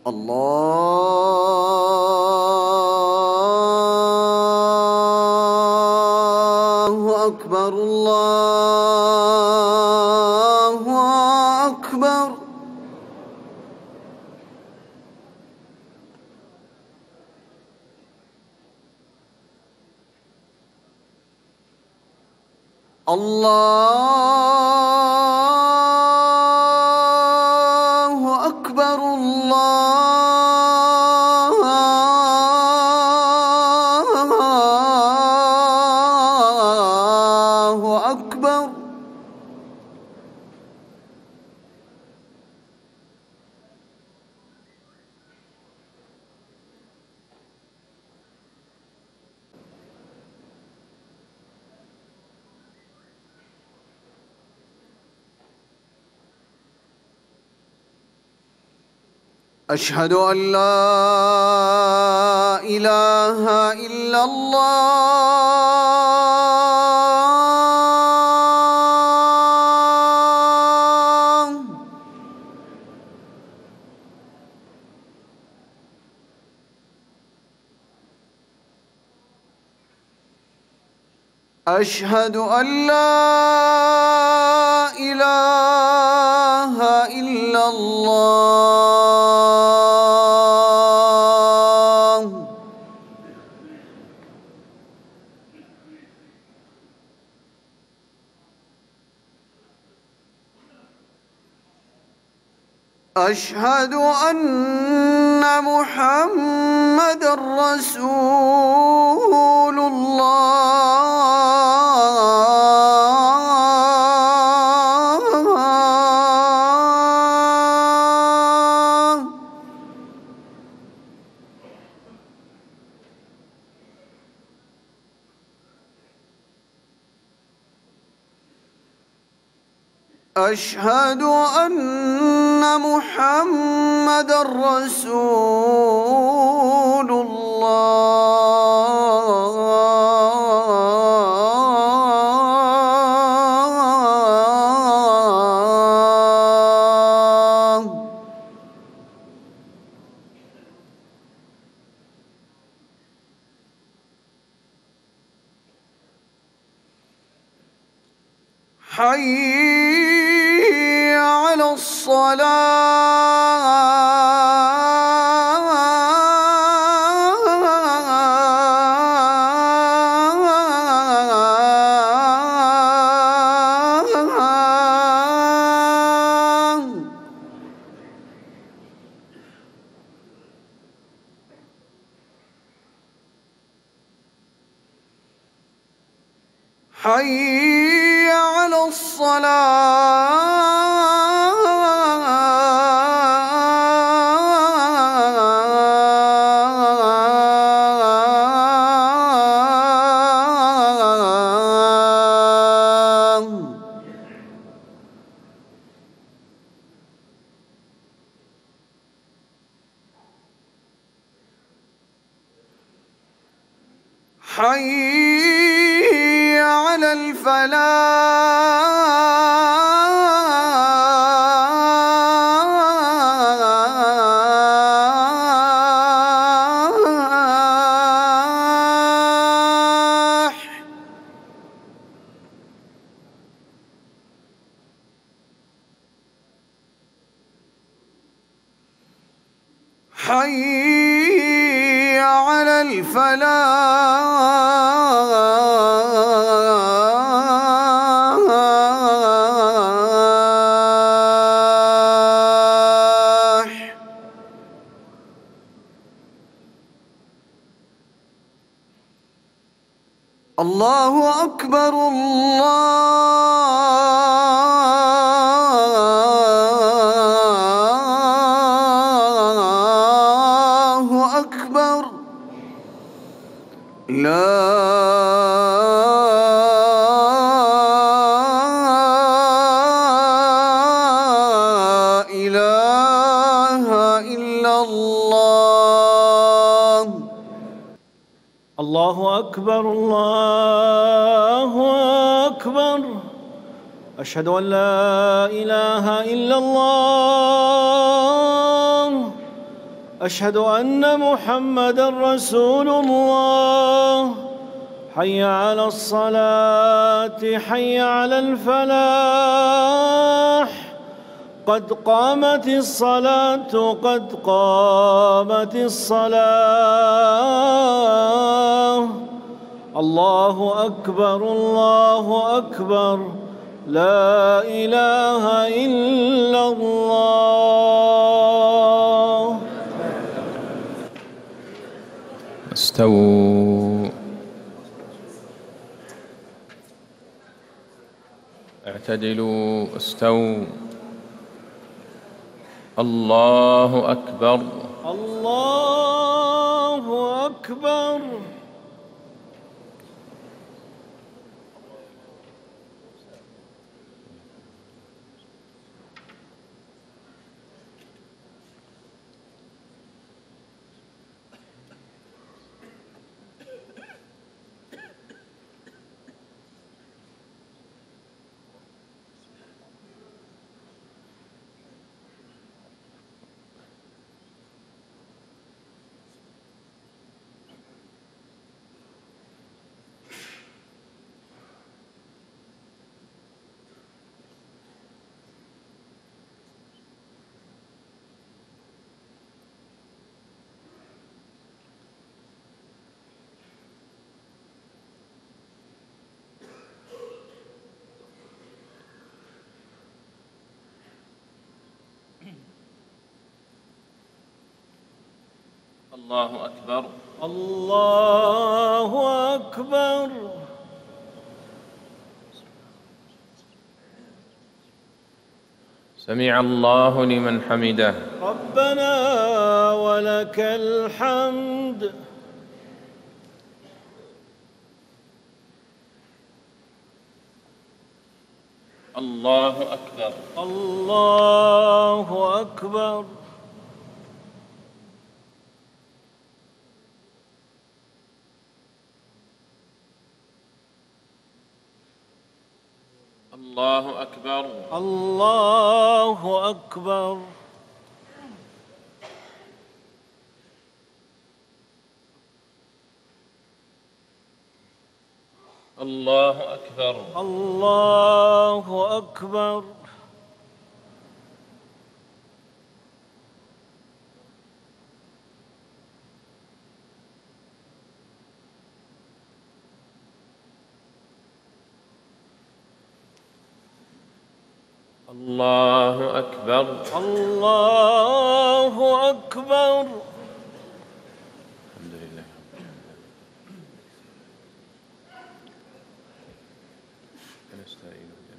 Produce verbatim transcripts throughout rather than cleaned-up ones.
الله أكبر الله أكبر. الله أكبر الله أكبر. أشهد أن لا إله إلا الله. أشهد أن لا إله إلا الله. أشهد أن محمدًا رسول الله. أشهد أن محمدًا رسول الله. حي على الصلاة. حي على الصلاة. حي على الفلاح. حي على الفلاح. الله أكبر الله أكبر. لا إله إلا الله. الله أكبر الله أكبر. أشهد أن لا إله إلا الله. أشهد أن محمدًا رسول الله. حي على الصلاة حي على الفلاح. قد قامت الصلاة قد قامت الصلاة. الله أكبر الله أكبر لا إله إلا الله. استووا اعتدلوا استووا. الله أكبر الله أكبر. الله أكبر الله أكبر. سمع الله لمن حمده. ربنا ولك الحمد. الله أكبر الله أكبر. الله أكبر الله أكبر. الله أكبر الله أكبر. الله أكبر الله أكبر. الحمد لله. نستعين بك.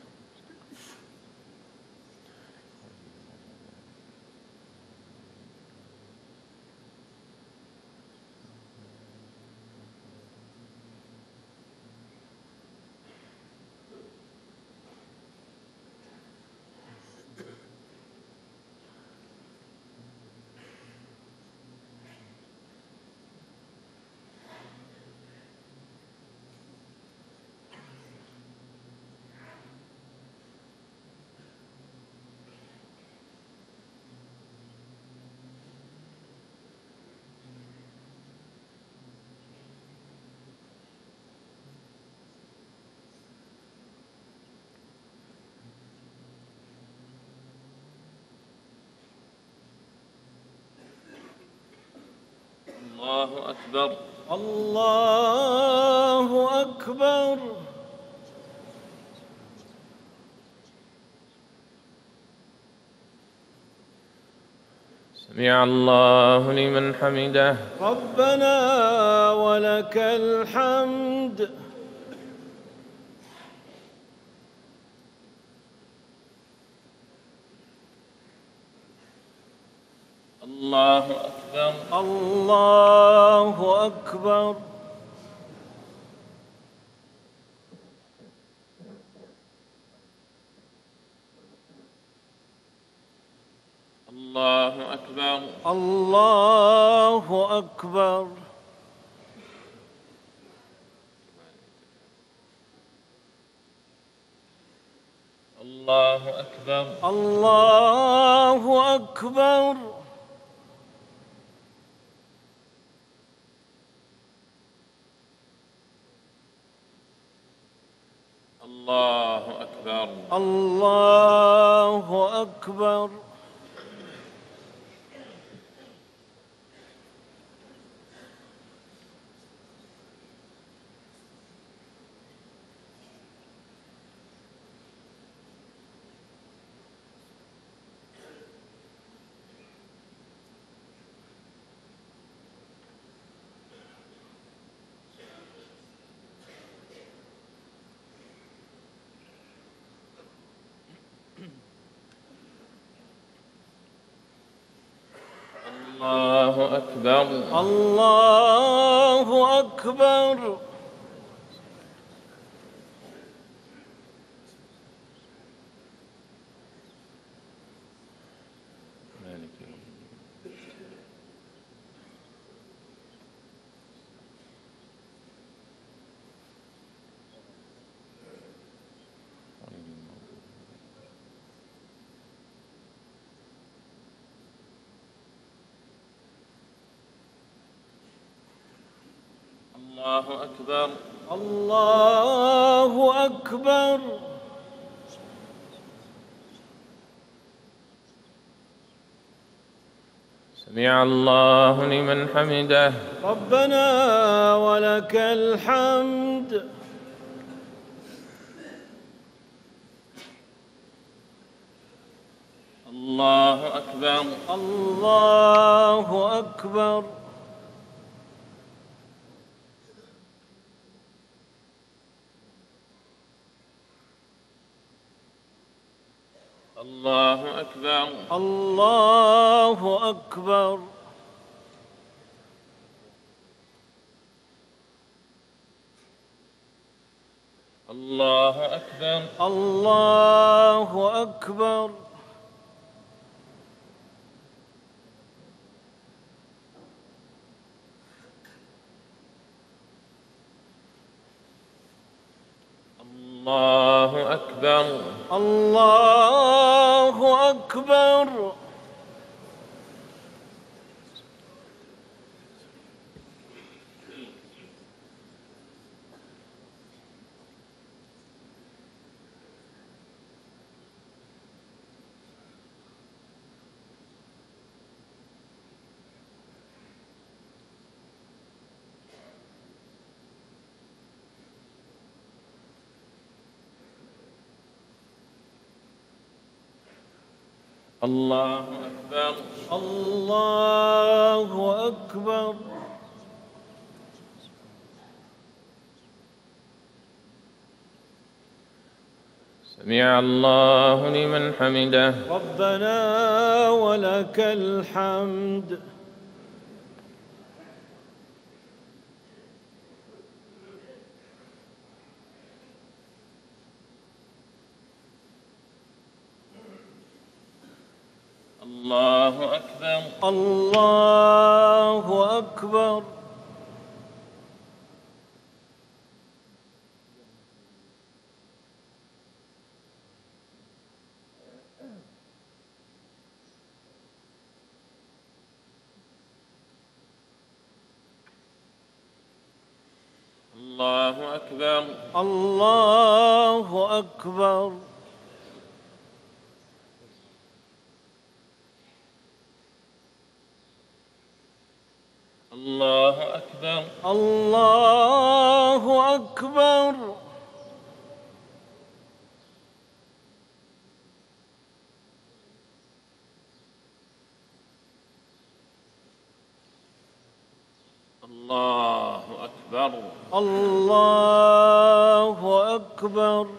الله أكبر الله أكبر. سمع الله لمن حمده. ربنا ولك الحمد. الله أكبر الله أكبر. الله أكبر الله أكبر. الله أكبر الله أكبر. الله أكبر. الله أكبر. الله أكبر. الله أكبر. الله أكبر. الله أكبر. سمع الله لمن حمده. ربنا ولك الحمد. الله أكبر. الله أكبر. الله أكبر. الله أكبر. الله أكبر. الله أكبر. الله أكبر. الله أكبر. الله أكبر. الله أكبر. سمع الله لمن حمده. ربنا ولك الحمد. الله أكبر. الله أكبر. الله أكبر. الله أكبر. الله أكبر. الله أكبر. الله أكبر. الله أكبر.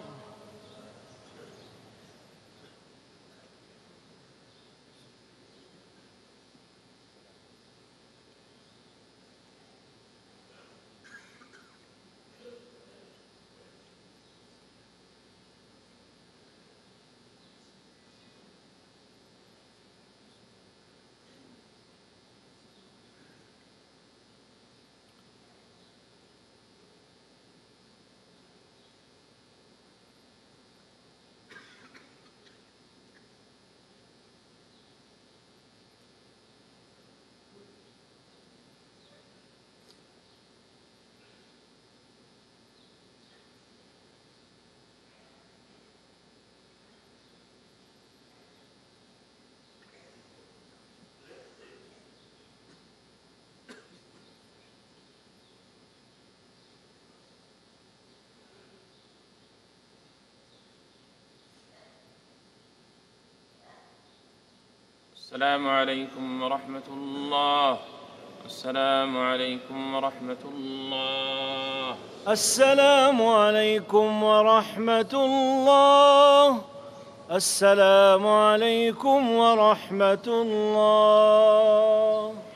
السلام عليكم ورحمة الله. السلام عليكم ورحمة الله. السلام عليكم ورحمة الله. السلام عليكم ورحمة الله.